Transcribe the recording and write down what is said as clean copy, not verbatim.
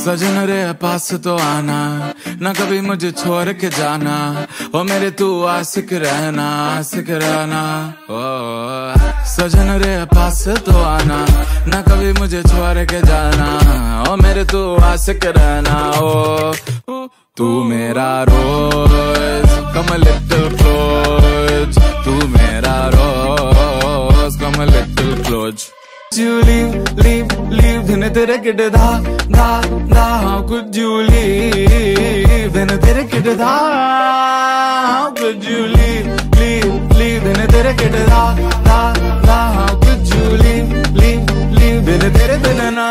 सजन रे पास तो आना, ना कभी मुझे छोड़ के जाना। ओ मेरे तू आशिक रहना, आशिक रहना। ओ सजन रे पास तो आना, ना कभी मुझे छोड़ के जाना। ओ मेरे तू आशिक रहना। ओ तू मेरा रोज, come a little close। तू मेरा रोज, come a little close। You leave, leave, leave, then तेरे किड धा धा धा। How could you leave, then तेरे किड धा। How could you leave, leave, leave, then तेरे किड धा धा धा। How could you leave, leave, leave, then तेरे बिना ना।